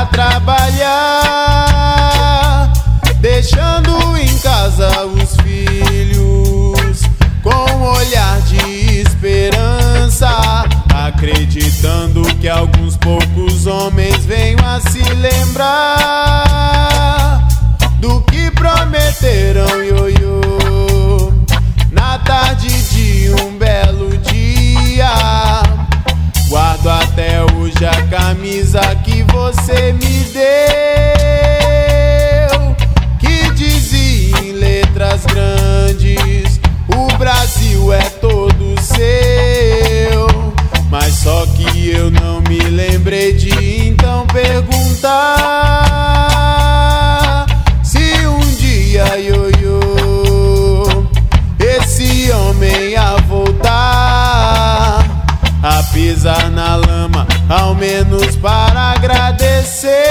pra trabalhar, deixando em casa os filhos com um olhar de esperança, acreditando que alguns poucos homens venham a se lembrar do que prometeram, ioiô, na tarde de um belo dia. Guardo até hoje a camisa que você me deu, que dizia em letras grandes: o Brasil é todo seu. Mas só que eu não me lembrei de então perguntar se um dia, ioiô, esse homem ia voltar a pisar na lama, ao menos para agradecer,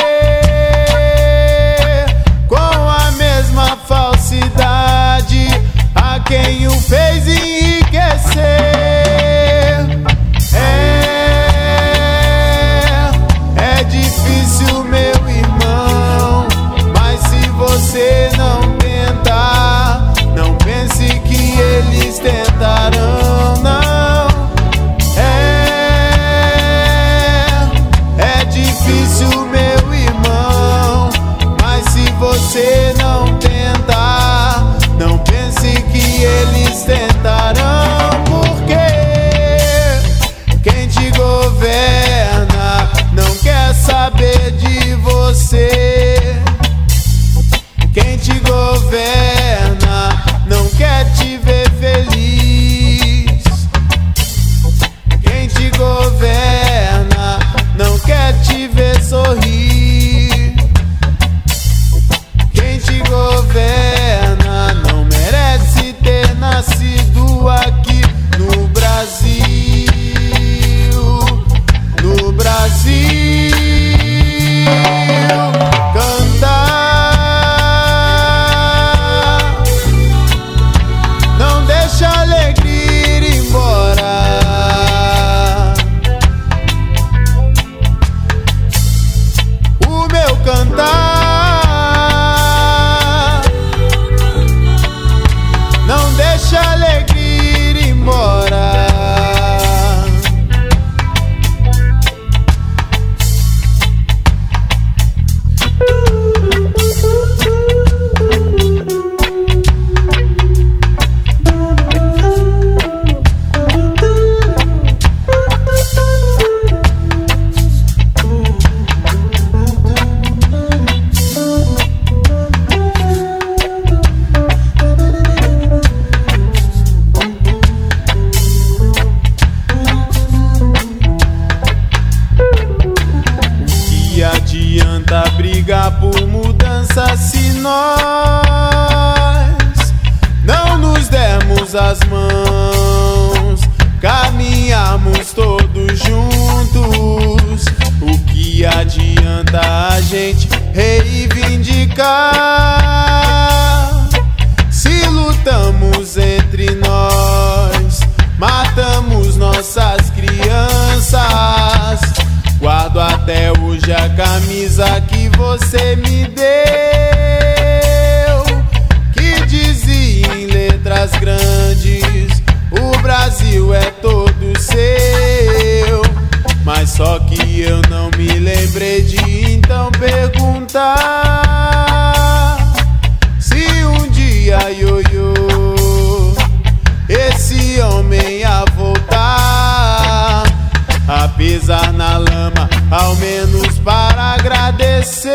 com a mesma falsidade a quem o fez enriquecer. É difícil, meu irmão, mas se você não tentar, não pense que eles tentarão, não. É difícil, meu irmão, mas se você não tentar, não pense que eles tentarão, porque quem te governa não quer saber de você. Quem te governa não quer te ver feliz. Quem te governa não quer te ver sorrir. Quem te governa não merece ter nascido aqui no Brasil. No Brasil, cantar não deixa a alegria ir embora. O meu cantar não deixa a alegria ir embora. Adianta brigar por mudança se nós não nos dermos as mãos, caminharmos todos juntos. O que adianta a gente reivindicar se lutamos entre nós, matamos nossas crianças? Guardo até hoje a camisa que você me deu, que dizia em letras grandes: o Brasil é todo seu. Mas só que eu não me lembrei de então perguntar se um dia, ioiô, esse homem ia voltar a pisar na lama, ao menos para agradecer,